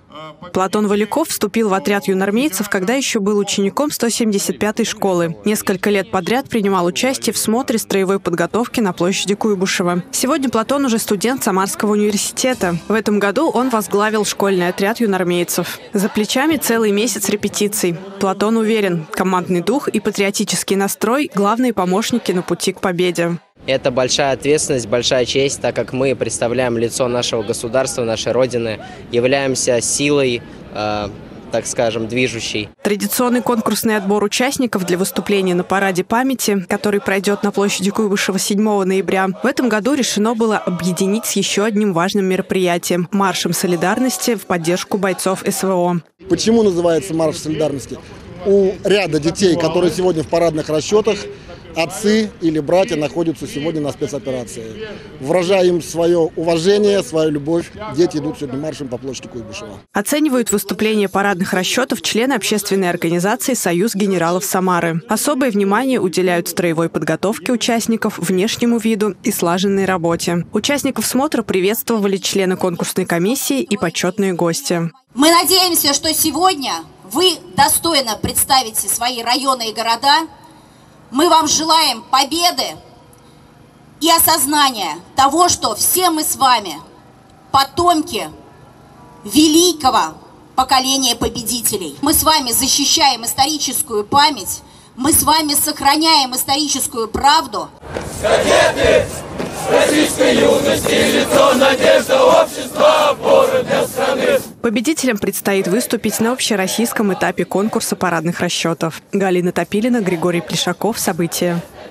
Платон Валяков вступил в отряд юноармейцев, когда еще был учеником 175-й школы. Несколько лет подряд принимал участие в смотре строевой подготовки на площади Куйбышева. Сегодня Платон уже студент Самарского университета. В этом году он возглавил школьный отряд юноармейцев. За плечами целый месяц репетиций. Платон уверен, командный дух и патриотический настрой – главные помощники на пути к победе. Это большая ответственность, большая честь, так как мы представляем лицо нашего государства, нашей Родины, являемся силой, так скажем, движущей. Традиционный конкурсный отбор участников для выступления на параде памяти, который пройдет на площади Куйбышева 7 ноября, в этом году решено было объединить с еще одним важным мероприятием – маршем солидарности в поддержку бойцов СВО. Почему называется марш солидарности? У ряда детей, которые сегодня в парадных расчетах, отцы или братья находятся сегодня на спецоперации. Выражая им свое уважение, свою любовь, дети идут сегодня маршем по площади Куйбышева. Оценивают выступление парадных расчетов члены общественной организации «Союз генералов Самары». Особое внимание уделяют строевой подготовке участников, внешнему виду и слаженной работе. Участников смотра приветствовали члены конкурсной комиссии и почетные гости. Мы надеемся, что сегодня вы достойно представите свои районы и города. Мы вам желаем победы и осознания того, что все мы с вами потомки великого поколения победителей. Мы с вами защищаем историческую память, мы с вами сохраняем историческую правду. Кадеты российской юности, лицо, надежда общества, опора для страны. Победителям предстоит выступить на общероссийском этапе конкурса парадных расчетов. Галина Топилина, Григорий Плешаков. События.